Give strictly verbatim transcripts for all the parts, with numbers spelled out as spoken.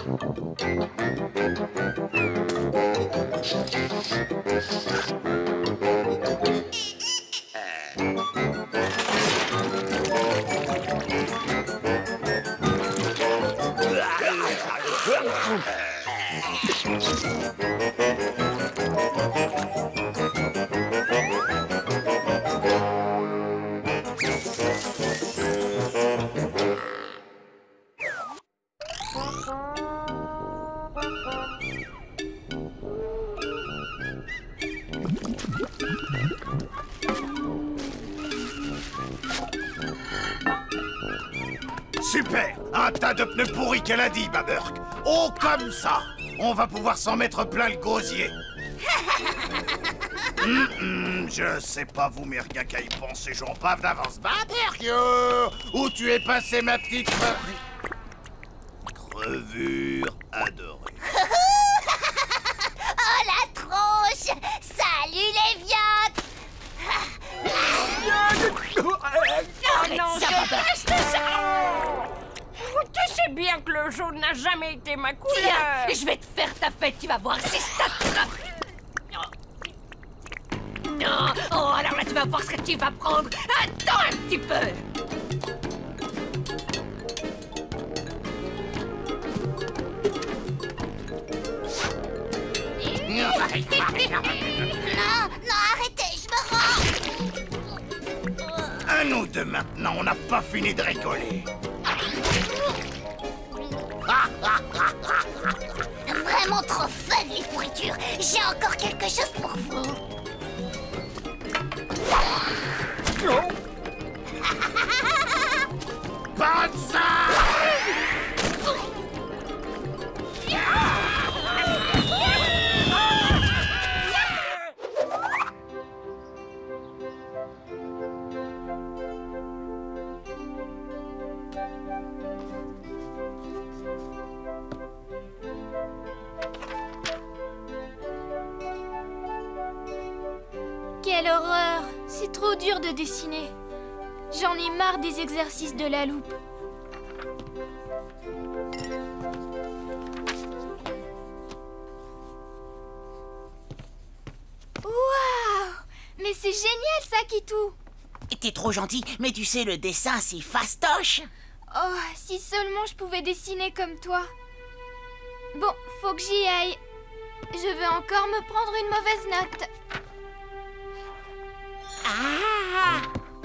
Super! Un tas de pneus pourris qu'elle a dit, Baburk. Oh, comme ça! On va pouvoir s'en mettre plein le gosier. hum, hum, je sais pas vous, mais rien qu'à y penser, j'en bave d'avance. Baburk, yo! Où tu es passé, ma petite crevure? Crevure adorée. Oh, la tronche! Salut, les viandes! Oh non, je déteste ça! Tu sais bien que le jaune n'a jamais été ma couleur. Tiens, je vais te faire ta fête, tu vas voir si je t'attrape. Non, oh, alors là, tu vas voir ce que tu vas prendre. Attends un petit peu. Non, non, arrêtez, je me rends! À nous deux maintenant, on n'a pas fini de rigoler. Vraiment trop fun, les pourritures! J'ai encore quelque chose pour vous! Pas de ça! Quelle horreur! C'est trop dur de dessiner. J'en ai marre des exercices de la loupe. Waouh! Mais c'est génial ça, Kitou! T'es trop gentil, mais tu sais, le dessin, c'est fastoche. Oh, si seulement je pouvais dessiner comme toi. Bon, faut que j'y aille. Je vais encore me prendre une mauvaise note. Ah!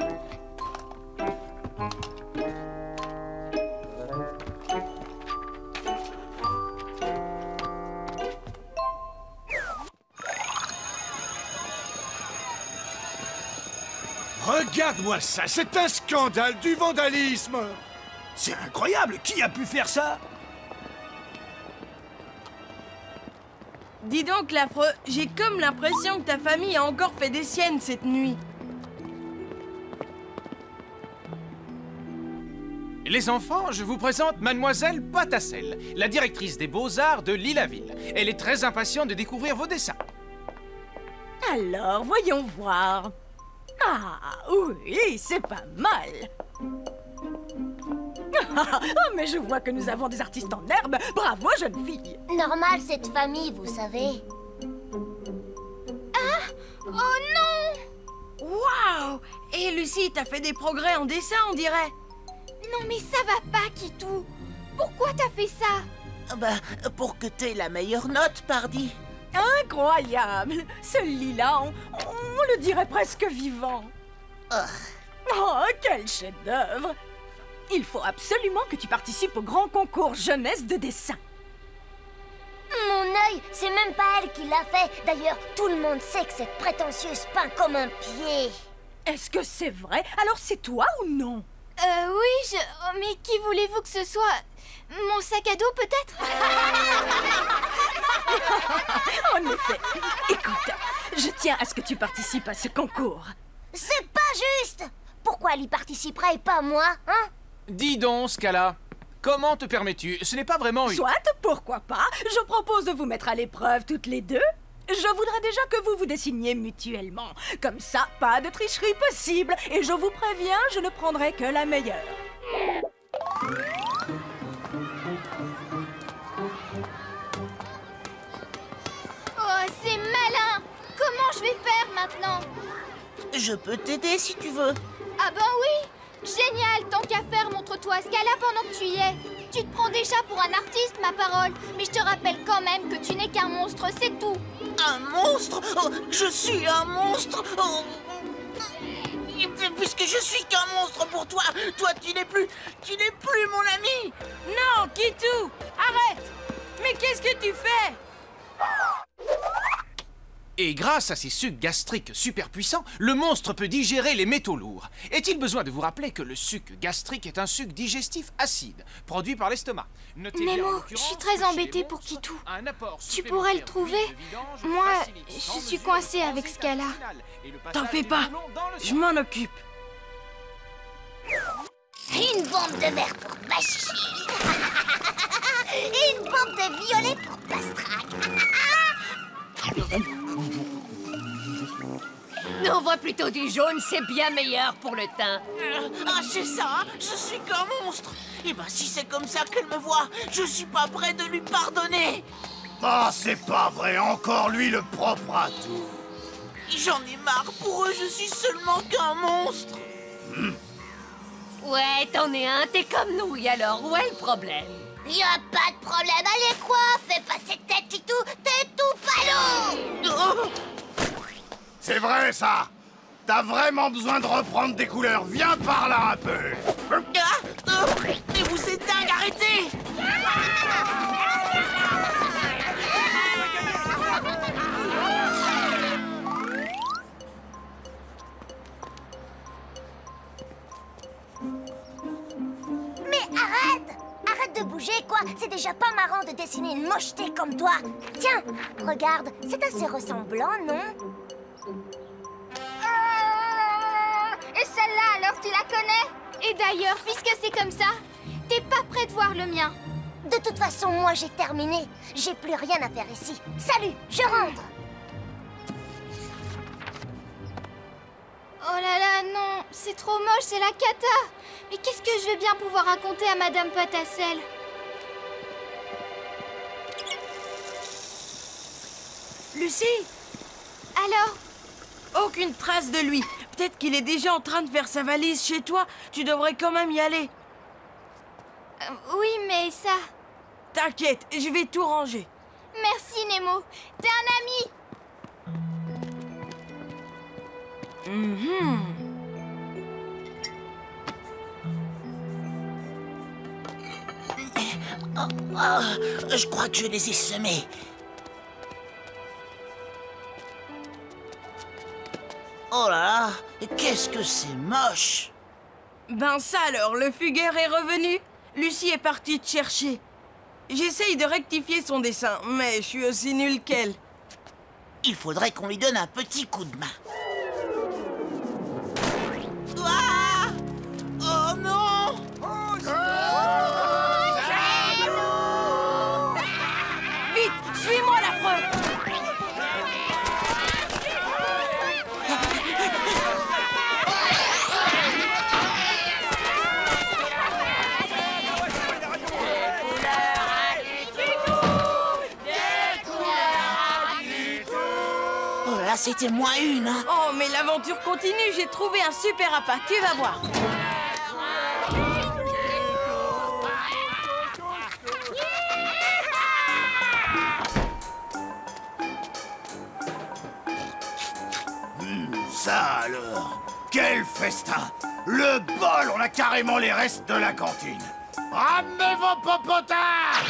Regarde-moi ça, c'est un scandale, du vandalisme! C'est incroyable, qui a pu faire ça? Dis donc, l'affreux, j'ai comme l'impression que ta famille a encore fait des siennes cette nuit. Les enfants, je vous présente Mademoiselle Patacelle, la directrice des Beaux-Arts de Lilaville. Elle est très impatiente de découvrir vos dessins. Alors, voyons voir. Ah, oui, c'est pas mal. Oh, mais je vois que nous avons des artistes en herbe. Bravo, jeune fille. Normal, cette famille, vous savez. Ah! Oh non! Waouh! Et Lucie, t'as fait des progrès en dessin, on dirait. Non mais ça va pas, Kitou. Pourquoi t'as fait ça? Bah, pour que t'aies la meilleure note, pardi. Incroyable! Ce lilas, on, on le dirait presque vivant. Oh, oh quel chef-d'œuvre! Il faut absolument que tu participes au grand concours jeunesse de dessin. Mon œil, c'est même pas elle qui l'a fait. D'ailleurs, tout le monde sait que cette prétentieuse peint comme un pied. Est-ce que c'est vrai? Alors c'est toi ou non? Euh, oui, je... Oh, mais qui voulez-vous que ce soit? Mon sac à dos, peut-être? En effet. Écoute, je tiens à ce que tu participes à ce concours. C'est pas juste! Pourquoi elle y participerait et pas moi, hein? Dis donc, Scala, comment te permets-tu? Ce n'est pas vraiment une... Soit, pourquoi pas. Je propose de vous mettre à l'épreuve toutes les deux. Je voudrais déjà que vous vous dessiniez mutuellement. Comme ça, pas de tricherie possible. Et je vous préviens, je ne prendrai que la meilleure. maintenant. Je peux t'aider si tu veux. Ah ben oui! Génial! Tant qu'à faire, montre-toi Scala pendant que tu y es. Tu te prends déjà pour un artiste, ma parole. Mais je te rappelle quand même que tu n'es qu'un monstre, c'est tout. Un monstre? Oh, je suis un monstre. Oh. Puisque je suis qu'un monstre pour toi, toi tu n'es plus, tu n'es plus mon ami. Non, Kitou, arrête! Mais qu'est-ce que tu fais? Et grâce à ses sucs gastriques super puissants, le monstre peut digérer les métaux lourds. Est-il besoin de vous rappeler que le suc gastrique est un suc digestif acide, produit par l'estomac? Notez bien, en Nemo, l'occurrence, je suis très chez embêtée les pour monstres, Kitou. un apport Tu pourrais le supplémentaire trouver? d'huile de vidange Moi, facilite je sans suis mesure coincée le avec transit Scala. intestinal et le T'en passage fais Eh des pas, boulons dans le je sang. m'en occupe. Une bombe de verre pour Bachir. Et une bombe de violet pour Pastraque. On voit plutôt du jaune, c'est bien meilleur pour le teint. Ah, c'est ça, je suis qu'un monstre. Et ben si c'est comme ça qu'elle me voit, je suis pas prêt de lui pardonner. Ah, c'est pas vrai, encore lui le propre à tout. J'en ai marre, pour eux je suis seulement qu'un monstre. Ouais, t'en es un, t'es comme nous, et alors, où est le problème? Y a pas de problème, allez quoi? Fais pas cette tête, Titou, t'es tout ballot. Oh. C'est vrai ça. T'as vraiment besoin de reprendre des couleurs. Viens par là un peu. Ah, oh, mais vous êtes dingue, arrêtez. Mais arrête! Arrête de bouger, quoi! C'est déjà pas marrant de dessiner une mocheté comme toi! Tiens, regarde, c'est assez ressemblant, non? Et celle-là, alors tu la connais? Et d'ailleurs, puisque c'est comme ça, t'es pas prêt de voir le mien. De toute façon, moi j'ai terminé. J'ai plus rien à faire ici. Salut, je rentre! Oh là là, non, c'est trop moche, c'est la cata. Mais qu'est-ce que je vais bien pouvoir raconter à Madame Patacelle? Lucie, Alors? aucune trace de lui. Peut-être qu'il est déjà en train de faire sa valise chez toi. Tu devrais quand même y aller. Euh, oui, mais ça... T'inquiète, je vais tout ranger. Merci, Nemo. T'es un ami. Mhm. Oh, oh, je crois que je les ai semés. Oh là là, qu'est-ce que c'est moche. Ben ça alors, le fugueur est revenu. Lucie est partie te chercher. J'essaye de rectifier son dessin, mais je suis aussi nulle qu'elle. Il faudrait qu'on lui donne un petit coup de main. Ah! Oh non! Vite, suis-moi la preuve. Oh là, c'était moins une, hein. Oh, mais l'aventure continue, j'ai trouvé un super appât, tu vas voir. Ça alors, quel festin! Le bol, on a carrément les restes de la cantine. Ramenez vos popotins!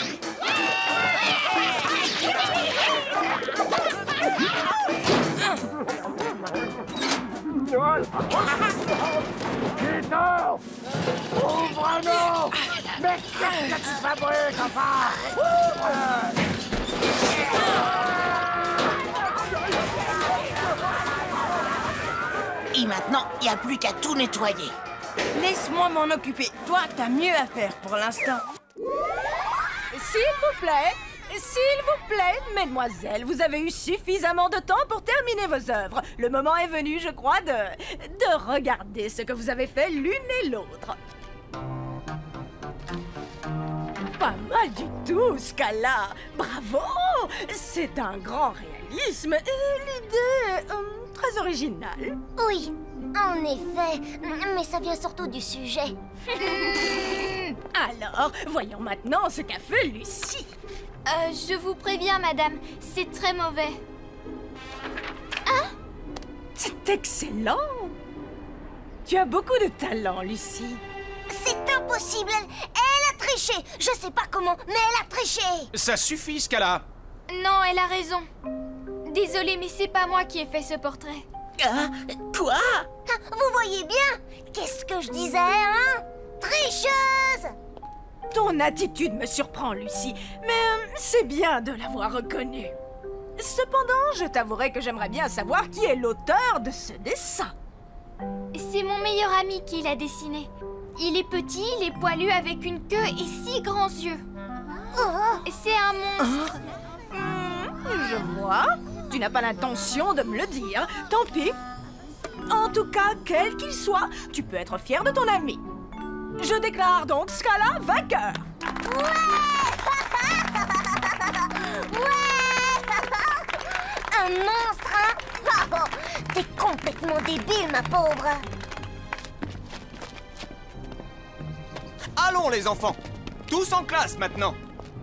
Peter! Ouvre-nous! Mais qu'est-ce que tu fabriques, enfin? Ouvre! Et maintenant, il n'y a plus qu'à tout nettoyer. Laisse-moi m'en occuper. Toi, t'as mieux à faire pour l'instant. S'il vous plaît, s'il vous plaît, mesdemoiselles, vous avez eu suffisamment de temps pour terminer vos œuvres. Le moment est venu, je crois, de, de regarder ce que vous avez fait l'une et l'autre. Pas mal du tout, Scala. Bravo! C'est un grand réalisme. Et l'idée, euh, très original. Oui, en effet, mais ça vient surtout du sujet. Alors, voyons maintenant ce qu'a fait Lucie. Euh, je vous préviens, madame, c'est très mauvais. C'est excellent. Tu as beaucoup de talent, Lucie. C'est impossible, elle, elle a triché. Je sais pas comment, mais elle a triché. Ça suffit, Scala. Non, elle a raison. Désolée, mais c'est pas moi qui ai fait ce portrait. Hein? Quoi? Ah, vous voyez bien? Qu'est-ce que je disais, hein? Tricheuse! Ton attitude me surprend, Lucie, mais euh, c'est bien de l'avoir reconnue. Cependant, je t'avouerai que j'aimerais bien savoir qui est l'auteur de ce dessin. C'est mon meilleur ami qui l'a dessiné. Il est petit, il est poilu avec une queue et six grands yeux. Oh, C'est un monstre. Hmm, je vois. Tu n'as pas l'intention de me le dire. Tant pis. En tout cas, quel qu'il soit, tu peux être fier de ton ami. Je déclare donc Scala vainqueur. un monstre, hein? Oh, t'es complètement débile, ma pauvre. Allons, les enfants! Tous en classe, maintenant!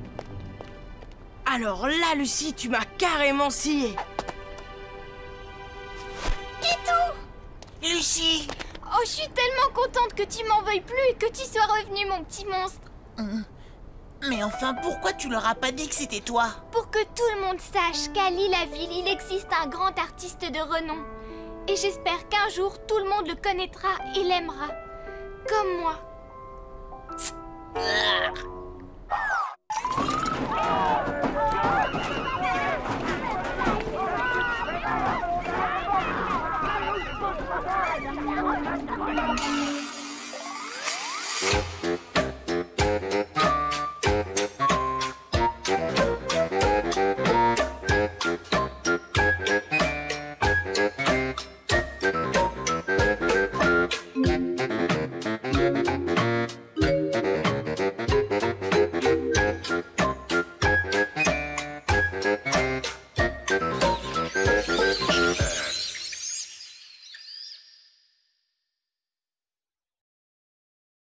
Alors là, Lucie, tu m'as carrément scié. Lucie! Oh, je suis tellement contente que tu m'en veuilles plus et que tu sois revenu, mon petit monstre. Hum. Mais enfin, pourquoi tu leur as pas dit que c'était toi? Pour que tout le monde sache qu'à Lilaville, il existe un grand artiste de renom. Et j'espère qu'un jour, tout le monde le connaîtra et l'aimera. Comme moi. Ah